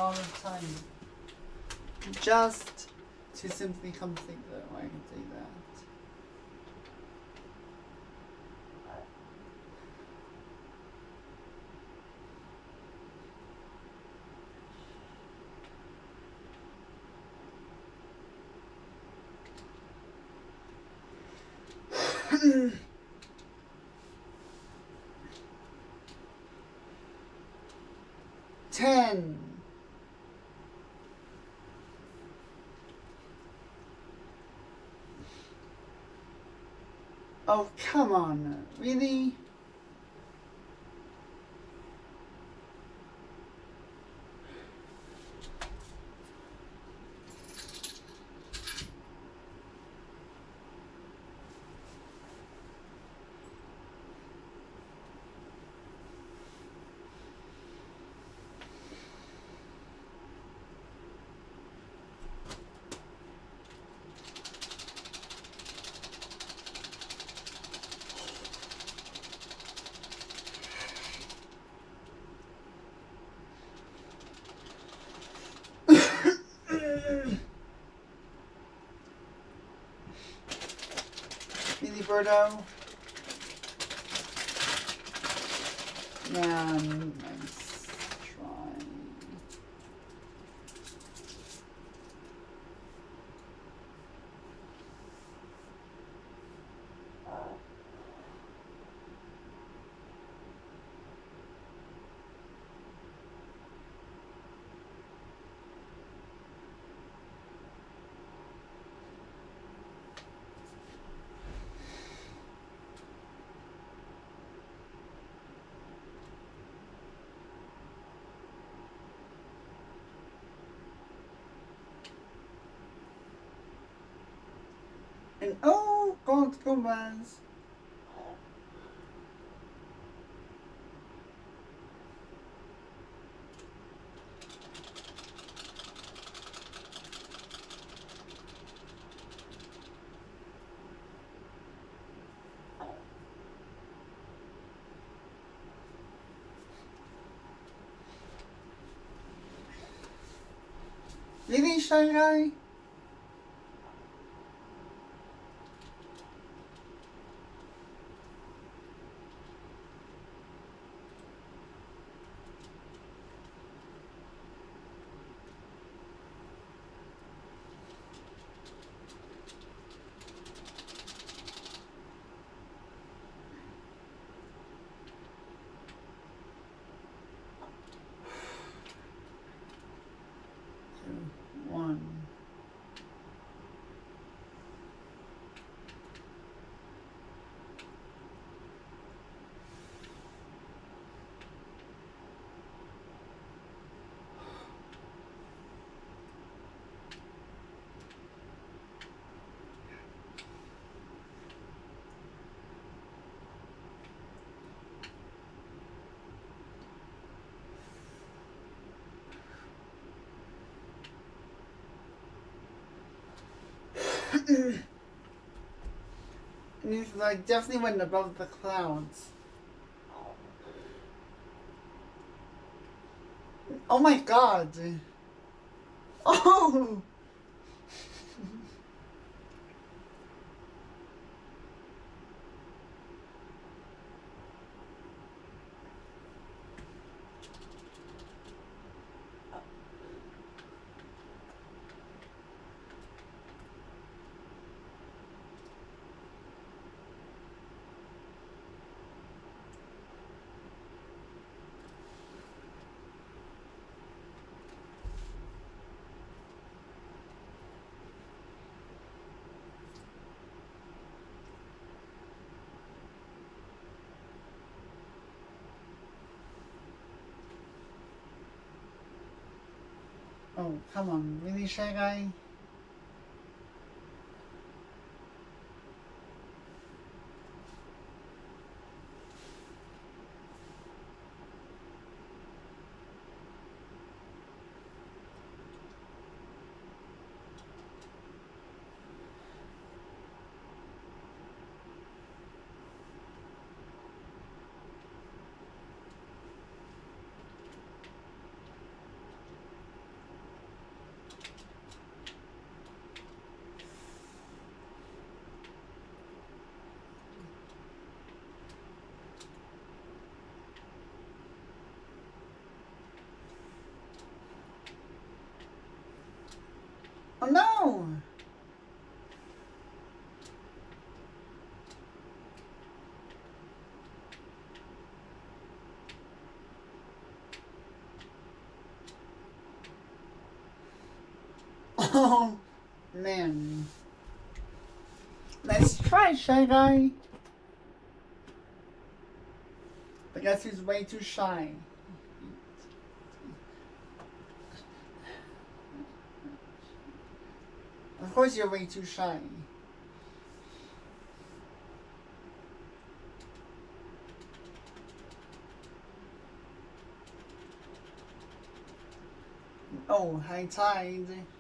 lot of time just to simply complete that. I can do that. Ten. Oh, come on. Really? Really, Birdo? Man, nice try. And oh, gold Goombas. Really, Shy Guy? One. And he's like definitely went above the clouds. Oh my god. Oh! Oh, come on, really, Shy Guy? Oh, man. Let's try, Shy Guy. But guess he's way too shy. Of course you're way too shy. Oh, high tide.